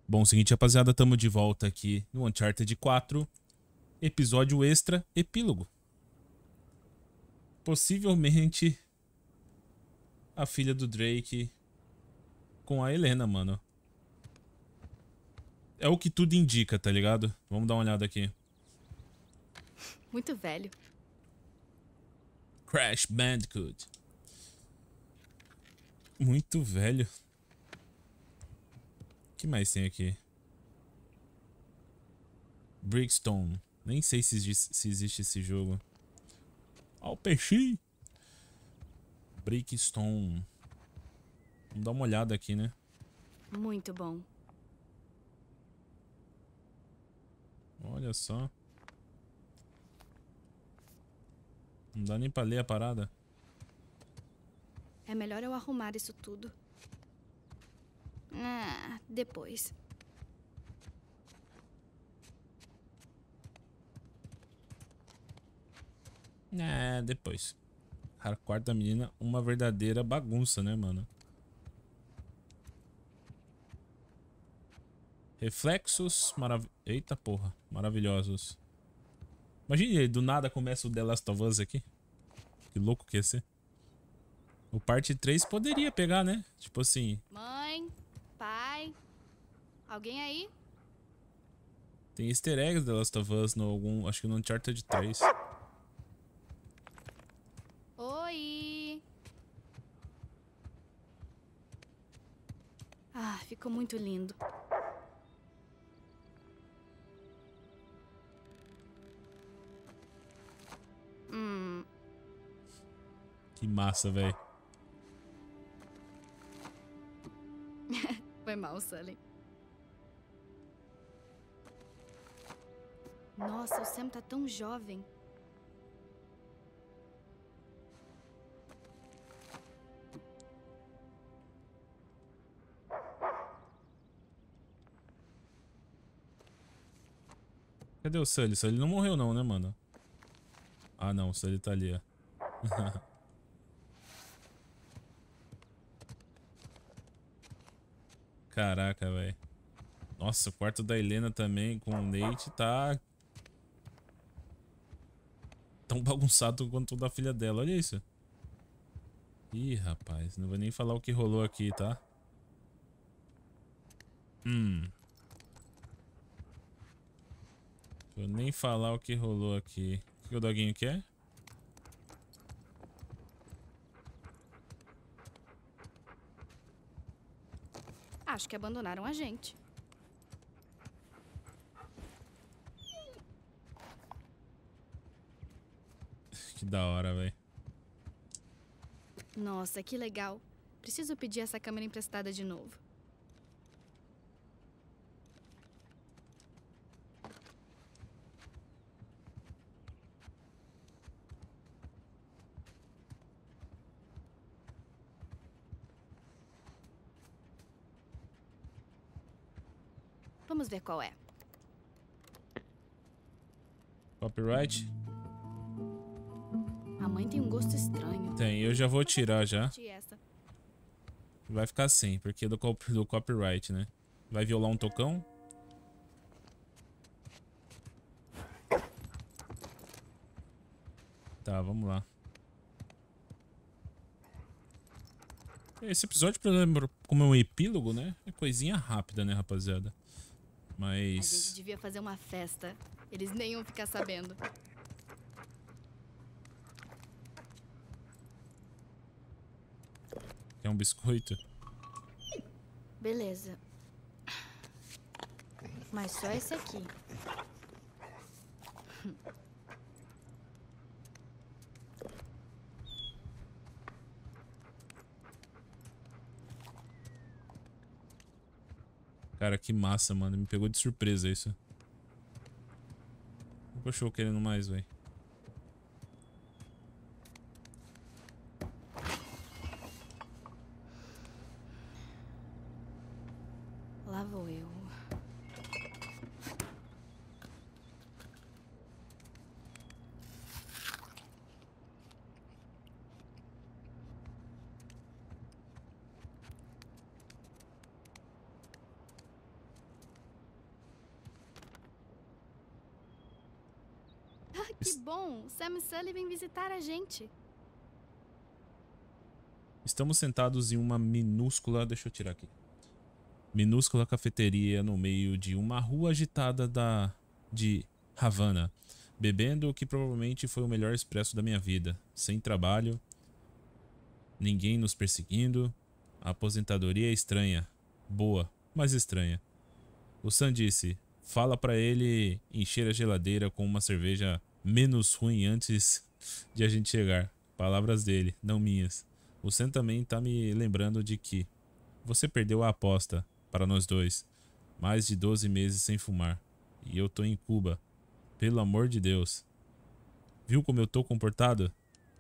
Bom, seguinte, rapaziada, tamo de volta aqui no Uncharted 4, episódio extra, epílogo. Possivelmente a filha do Drake com a Helena, mano. É o que tudo indica, tá ligado? Vamos dar uma olhada aqui. Muito velho. Crash Bandicoot. Muito velho. O que mais tem aqui? Brickstone. Nem sei se existe esse jogo. Ó, o peixinho. Brickstone. Vamos dar uma olhada aqui, né? Muito bom. Olha só. Não dá nem pra ler a parada. É melhor eu arrumar isso tudo. Depois. Depois. A quarta menina, uma verdadeira bagunça, né, mano? Reflexos Eita porra, maravilhosos. Imagine aí, do nada começa o The Last of Us aqui. Que louco que ia ser. O parte 3 poderia pegar, né? Tipo assim. Mãe, pai, alguém aí? Tem easter eggs The Last of Us no algum. Acho que no Uncharted 3. Oi! Ficou muito lindo. Que massa, velho. Foi mal, Sully. Nossa, o Sam tá tão jovem. Cadê o Sully? O Sully não morreu não, né, mano? Ah, não. O Sully tá ali, ó. Caraca, velho. Nossa, o quarto da Helena também com o Nate tá tão bagunçado quanto o da filha dela. Olha isso. Ih, rapaz. Não vou nem falar o que rolou aqui, tá? Vou nem falar o que rolou aqui. O que o doguinho quer? Acho que abandonaram a gente. Que da hora, velho. Nossa, que legal. Preciso pedir essa câmera emprestada de novo. Vamos ver qual é. Copyright? A mãe tem um gosto estranho. Tem, eu já vou tirar já. Essa. Vai ficar sem, porque é do copyright, né? Vai violar um tocão? Tá, vamos lá. Esse episódio, por exemplo, como é um epílogo, né? É coisinha rápida, né, rapaziada? A gente Mas... devia fazer uma festa. Eles nem iam ficar sabendo. Quer um biscoito? Beleza. Mas só esse aqui. Cara, que massa, mano. Me pegou de surpresa isso. O que eu estou querendo mais, velho? Lá vou eu. Que bom! Sam e Sully vêm visitar a gente. Estamos sentados em uma minúscula... Deixa eu tirar aqui. Minúscula cafeteria no meio de uma rua agitada de Havana, bebendo o que provavelmente foi o melhor expresso da minha vida. Sem trabalho, ninguém nos perseguindo. A aposentadoria é estranha. Boa, mas estranha. O Sam disse, fala pra ele encher a geladeira com uma cerveja menos ruim antes de a gente chegar. Palavras dele, não minhas. O Sam também tá me lembrando de que você perdeu a aposta para nós dois. Mais de 12 meses sem fumar. E eu tô em Cuba. Pelo amor de Deus. Viu como eu tô comportado?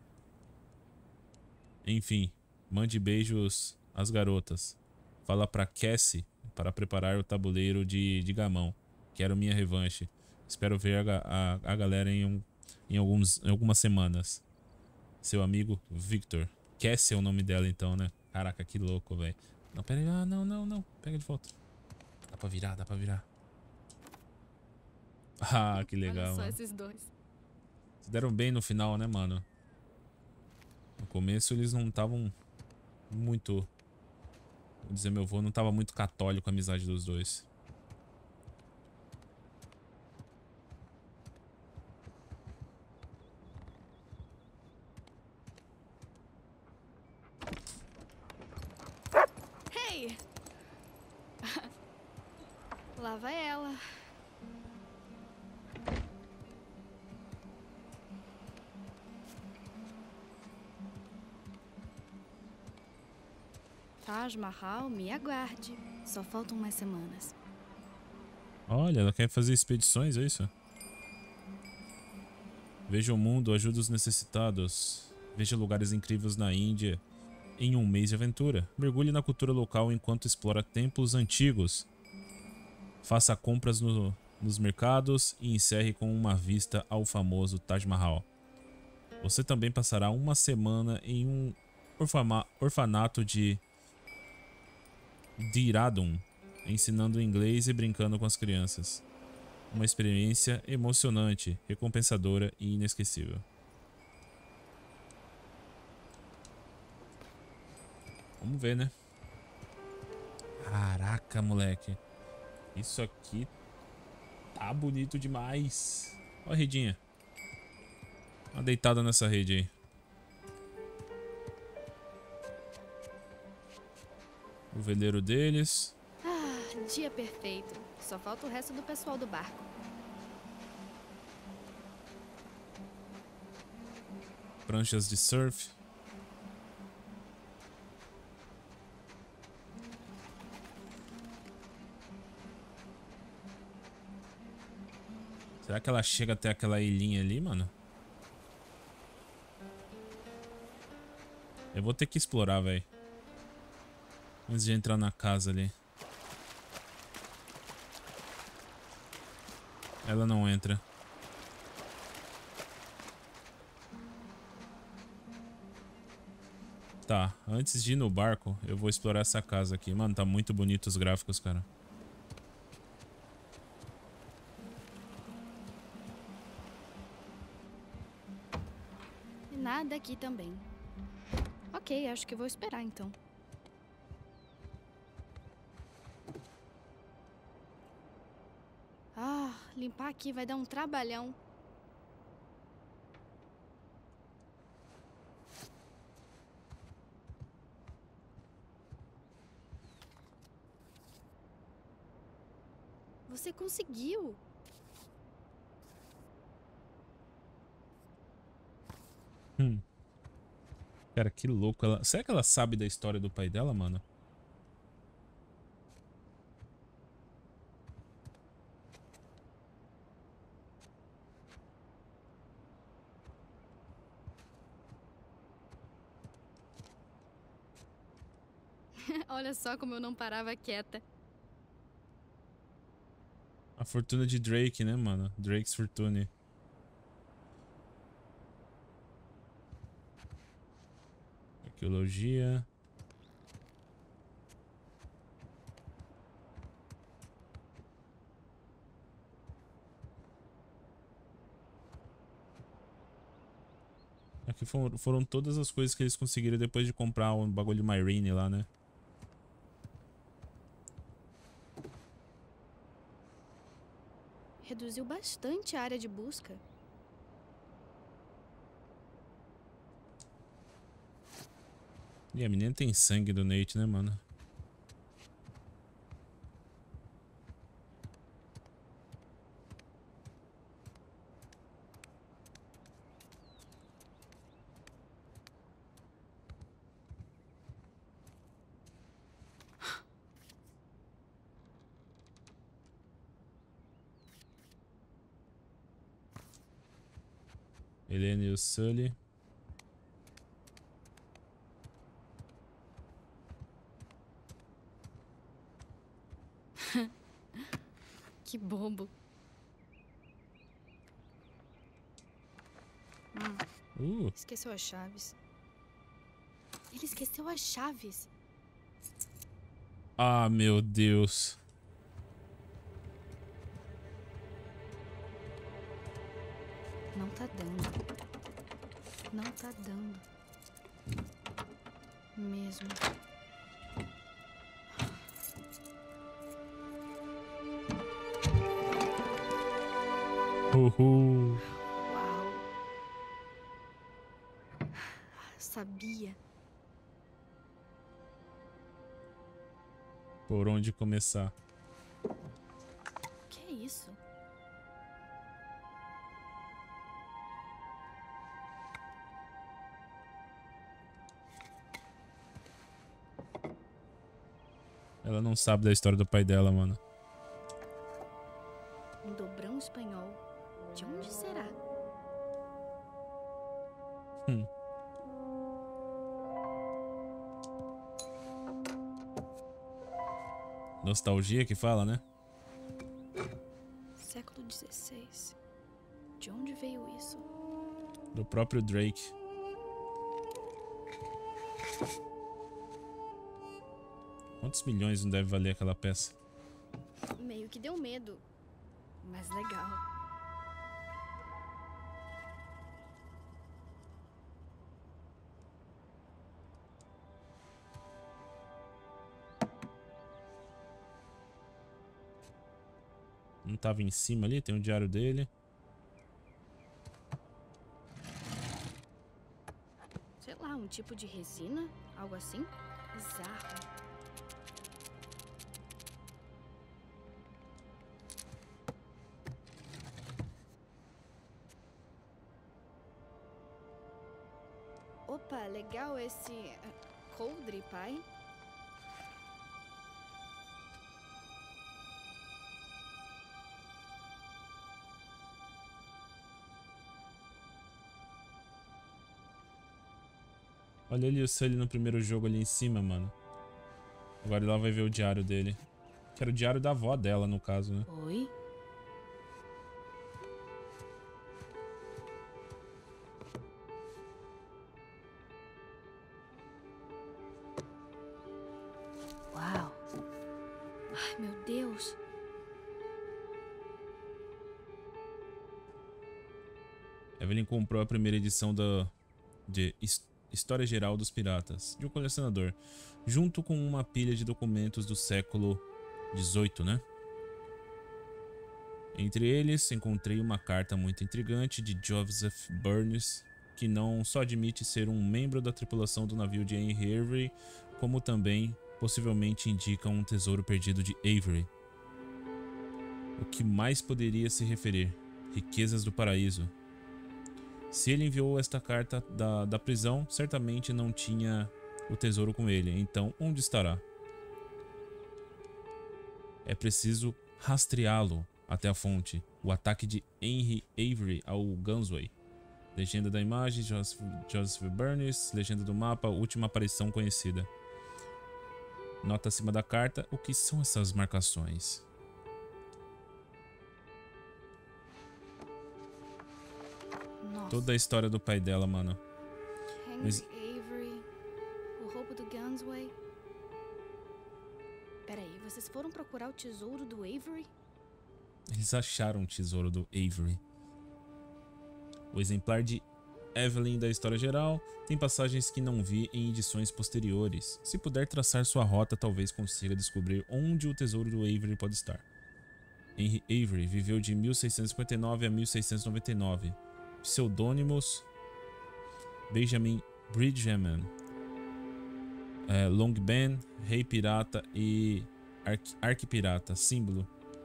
Enfim, mande beijos às garotas. Fala pra Cassie para preparar o tabuleiro de gamão. Quero minha revanche. Espero ver a galera em algumas semanas. Seu amigo Victor. Cassie é o nome dela então, né? Caraca, que louco, velho. Não, pera aí. Ah, não. Pega de volta. Dá pra virar, dá pra virar. Ah, que legal, Olha só mano. esses dois. Se deram bem no final, né, mano? No começo eles não estavam muito... Vou dizer, meu avô não tava muito católico a amizade dos dois. Hey! Lá vai ela. Taj Mahal, me aguarde. Só faltam umas semanas. Olha, ela quer fazer expedições, é isso? Veja o mundo, ajuda os necessitados. Veja lugares incríveis na Índia em um mês de aventura. Mergulhe na cultura local enquanto explora templos antigos. Faça compras nos mercados e encerre com uma vista ao famoso Taj Mahal. Você também passará uma semana em um orfanato de Dehradun, ensinando inglês e brincando com as crianças. Uma experiência emocionante, recompensadora e inesquecível. Vamos ver, né? Caraca, moleque. Isso aqui tá bonito demais. Ó a redinha. Uma deitada nessa rede aí. O veleiro deles. Ah, dia perfeito. Só falta o resto do pessoal do barco. Pranchas de surf. Será que ela chega até aquela ilhinha ali, mano? Eu vou ter que explorar, velho. Antes de entrar na casa ali. Ela não entra. Tá, antes de ir no barco, eu vou explorar essa casa aqui. Mano, tá muito bonito os gráficos, cara. E nada aqui também. Ok, acho que vou esperar então. Ah, limpar aqui vai dar um trabalhão. Você conseguiu! Cara, que louco. Será que ela sabe da história do pai dela, mano? Olha só como eu não parava quieta. A fortuna de Drake, né, mano? Drake's Fortune. Arqueologia. Aqui foram todas as coisas que eles conseguiram depois de comprar o bagulho de Myrene lá, né? Reduziu bastante a área de busca. E a menina tem sangue do Nate, né, mano? Helena e o Sully. Que bobo. Esqueceu as chaves. Ele esqueceu as chaves. Ah, meu Deus. Não tá dando. Não tá dando. Mesmo. Uhul. Uau. Sabia. Por onde começar? Que é isso? Ela não sabe da história do pai dela, mano. Um dobrão espanhol. De onde será? Nostalgia que fala, né? Século XVI. De onde veio isso? Do próprio Drake. Quantos milhões não deve valer aquela peça? Meio que deu medo. Mas legal. Não tava em cima ali? Tem o diário dele. Sei lá, um tipo de resina? Algo assim? Bizarro. Opa, legal esse coldre, pai. Olha ele e o Sully no primeiro jogo ali em cima, mano. Agora ela vai ver o diário dele. Que era o diário da avó dela, no caso, né? Oi? Uau. Ai, meu Deus. Evelyn comprou a primeira edição de História Geral dos Piratas, de um colecionador, junto com uma pilha de documentos do século XVIII, né? Entre eles, encontrei uma carta muito intrigante de Joseph Burns, que não só admite ser um membro da tripulação do navio de Henry Avery, como também possivelmente indica um tesouro perdido de Avery. O que mais poderia se referir? Riquezas do paraíso. Se ele enviou esta carta da prisão, certamente não tinha o tesouro com ele. Então, onde estará? É preciso rastreá-lo até a fonte. O ataque de Henry Avery ao Gunsway. Legenda da imagem, Joseph Burns. Legenda do mapa, última aparição conhecida. Nota acima da carta. O que são essas marcações? Nossa. Toda a história do pai dela, mano. Henry Avery, o roubo do Gunsway. Peraí, vocês foram procurar o tesouro do Avery? Eles acharam o tesouro do Avery. O exemplar de Evelyn da história geral. Tem passagens que não vi em edições posteriores. Se puder traçar sua rota, talvez consiga descobrir onde o tesouro do Avery pode estar. Henry Avery viveu de 1659 a 1699. Pseudônimos: Benjamin Bridgman, Long Ben, Rei Pirata e Arquipirata. Símbolo: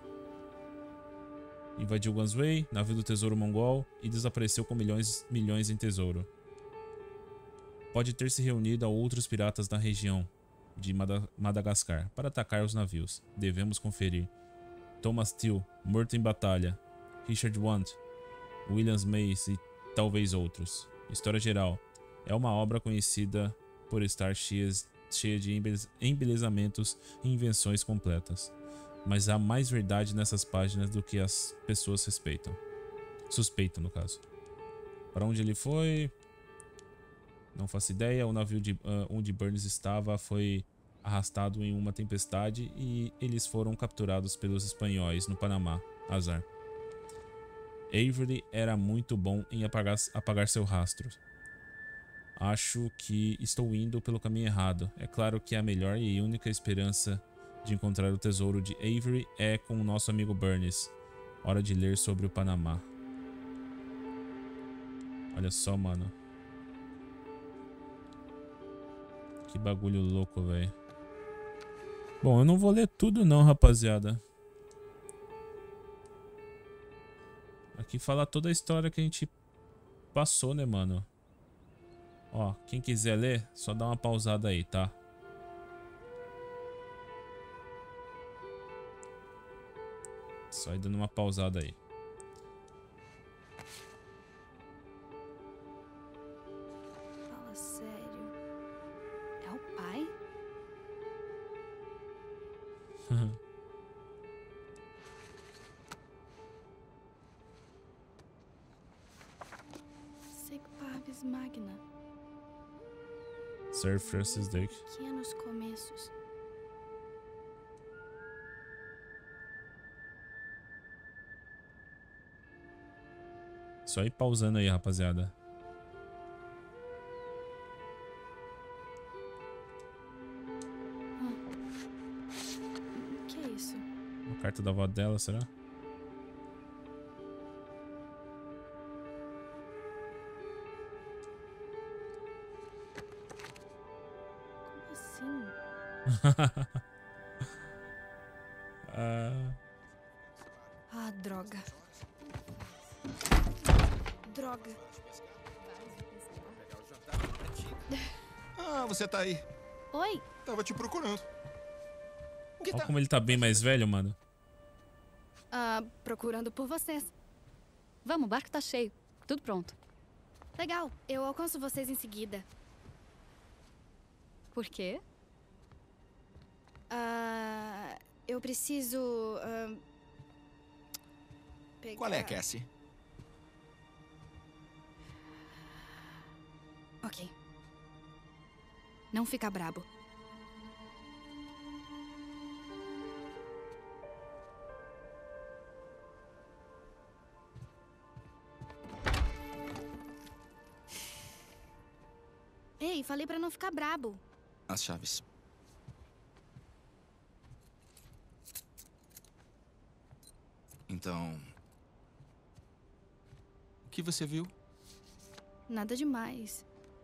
invadiu Guangzhou, navio do tesouro mongol, e desapareceu com milhões em tesouro. Pode ter se reunido a outros piratas da região de Madagascar para atacar os navios. Devemos conferir. Thomas Till, morto em batalha. Richard Want, William Mays e talvez outros. História geral. É uma obra conhecida por estar cheia de embelezamentos e invenções completas. Mas há mais verdade nessas páginas do que as pessoas suspeitam, no caso. Para onde ele foi? Não faço ideia. O navio onde Burns estava foi arrastado em uma tempestade e eles foram capturados pelos espanhóis no Panamá. Azar. Avery era muito bom em apagar seu rastro. Acho que estou indo pelo caminho errado. É claro que a melhor e única esperança de encontrar o tesouro de Avery é com o nosso amigo Burns. Hora de ler sobre o Panamá. Olha só, mano. Que bagulho louco, velho. Bom, eu não vou ler tudo não, rapaziada. Aqui fala toda a história que a gente passou, né, mano? Ó, quem quiser ler, só dá uma pausada aí, tá? Só ir dando uma pausada aí. Fala sério. É o pai? Sic Parvis Magna. Sir Francis Drake. Pequenos começos. Só ir pausando aí, rapaziada. O que é isso? Uma carta da avó dela, será? Como assim? Ah, droga. Droga. Ah, você tá aí. Oi? Tava te procurando. O que Olha tá? como ele tá bem mais velho, mano. Procurando por vocês. Vamos, o barco tá cheio. Tudo pronto. Legal, eu alcanço vocês em seguida. Por quê? Eu preciso... pegar... Qual é, Cassie? Ok. Não fica brabo. Ei, falei pra não ficar brabo. As chaves. Então... O que você viu? Nada demais.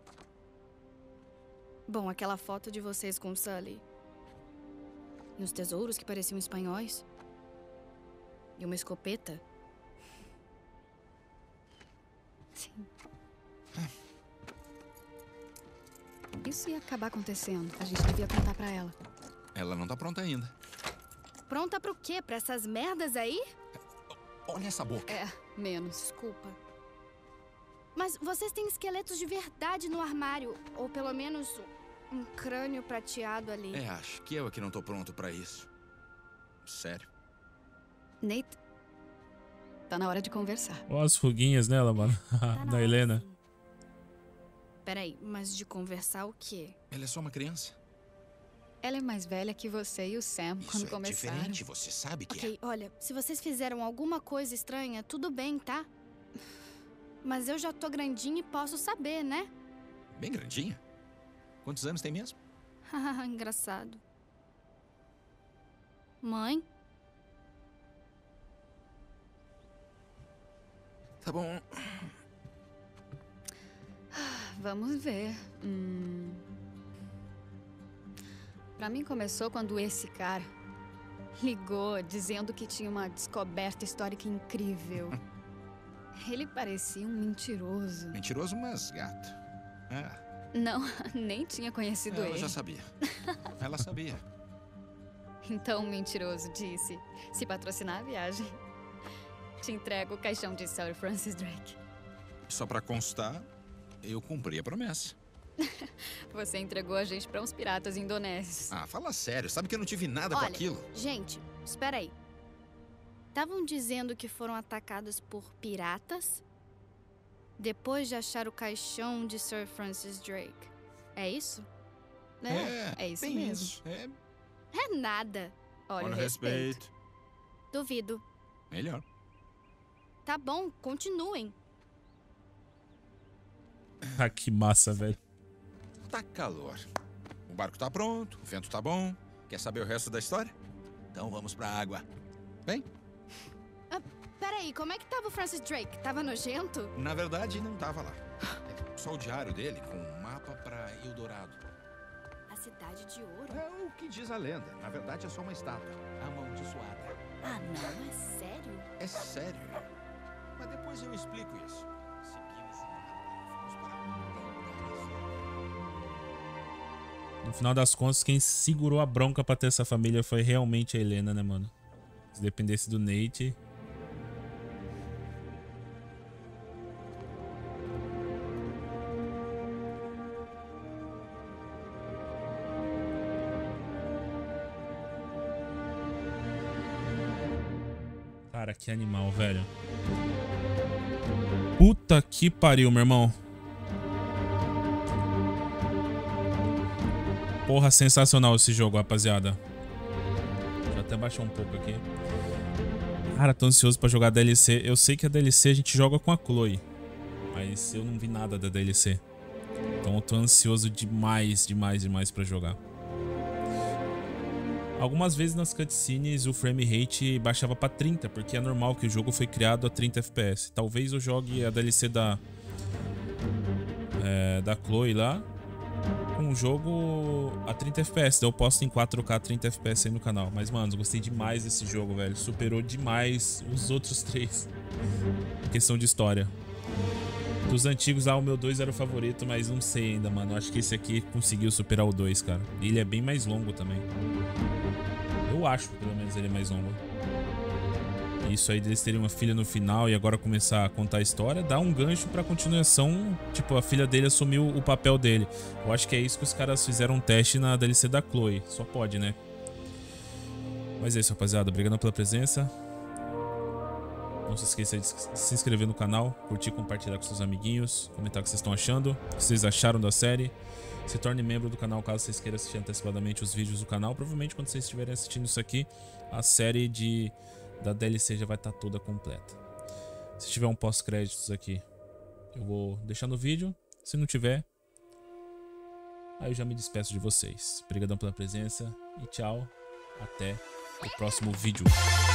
Bom, aquela foto de vocês com o Sully. E os tesouros que pareciam espanhóis. E uma escopeta. Sim. Isso ia acabar acontecendo. A gente devia contar pra ela. Ela não tá pronta ainda. Pronta pro quê? Pra essas merdas aí? Olha essa boca. É, menos. Desculpa. Mas vocês têm esqueletos de verdade no armário. Ou pelo menos um crânio prateado ali. É, acho que eu é que não tô pronto pra isso. Sério. Nate, tá na hora de conversar. Olha as ruguinhas nela, mano. Tá na Da hora, Helena. sim. Peraí, mas de conversar o quê? Ela é só uma criança. Ela é mais velha que você e o Sam Isso quando é começaram. diferente, você sabe que Ok, olha, se vocês fizeram alguma coisa estranha, tudo bem, tá? Mas eu já tô grandinha e posso saber, né? Bem grandinha. Quantos anos tem mesmo? Engraçado. Mãe? Tá bom. Vamos ver. Pra mim começou quando esse cara ligou dizendo que tinha uma descoberta histórica incrível. Ele parecia um mentiroso. Mentiroso, mas gato. Não, nem tinha conhecido ele. Ela já sabia. Ela sabia. Então o mentiroso disse: se patrocinar a viagem, te entrego o caixão de Sir Francis Drake. Só pra constar, eu cumpri a promessa. Você entregou a gente pra uns piratas indonésios. Ah, fala sério. Sabe que eu não tive nada com Olha, aquilo? gente, espera aí. Estavam dizendo que foram atacados por piratas depois de achar o caixão de Sir Francis Drake. É isso? É isso bem mesmo. Isso. É nada. Olha, Olha o o respeito. Duvido. Melhor. Tá bom, continuem. Ah, que massa, velho. Tá calor. O barco tá pronto, o vento tá bom. Quer saber o resto da história? Então vamos pra água. Vem. Peraí, como é que tava o Francis Drake? Tava nojento? Na verdade, não tava lá. É só o diário dele com um mapa pra Eldorado. A cidade de ouro? É o que diz a lenda. Na verdade, é só uma estátua. Amaldiçoada. Ah, não, é sério? É sério. Mas depois eu explico isso. Seguimos o mapa e fomos para... No final das contas, quem segurou a bronca pra ter essa família foi realmente a Helena, né, mano? Se dependesse do Nate... Cara, que animal, velho. Puta que pariu, meu irmão. Porra, sensacional esse jogo, rapaziada. Deixa eu até baixar um pouco aqui. Cara, tô ansioso pra jogar a DLC. Eu sei que a DLC a gente joga com a Chloe, mas eu não vi nada da DLC. Então eu tô ansioso demais, demais, demais pra jogar. Algumas vezes nas cutscenes o frame rate baixava pra 30, porque é normal que o jogo foi criado a 30 FPS. Talvez eu jogue a DLC da Chloe lá com o jogo a 30 FPS. Daí eu posto em 4K 30 FPS aí no canal. Mas, mano, eu gostei demais desse jogo, velho. Superou demais os outros 3 em questão de história. Dos antigos, o meu 2 era o favorito, mas não sei ainda, mano. Eu acho que esse aqui conseguiu superar o 2, cara. E ele é bem mais longo também. Eu acho, pelo menos, ele é mais longo. Isso aí deles terem uma filha no final e agora começar a contar a história, dá um gancho pra continuação. Tipo, a filha dele assumiu o papel dele. Eu acho que é isso que os caras fizeram um teste na DLC da Chloe. Só pode, né? Mas é isso, rapaziada. Obrigado pela presença. Não se esqueça de se inscrever no canal, curtir, compartilhar com seus amiguinhos, comentar o que vocês estão achando, o que vocês acharam da série. Se torne membro do canal caso vocês queiram assistir antecipadamente os vídeos do canal. Provavelmente quando vocês estiverem assistindo isso aqui, a série da DLC já vai estar toda completa. Se tiver um pós-créditos aqui, eu vou deixar no vídeo. Se não tiver, aí eu já me despeço de vocês. Obrigadão pela presença e tchau. Até o próximo vídeo.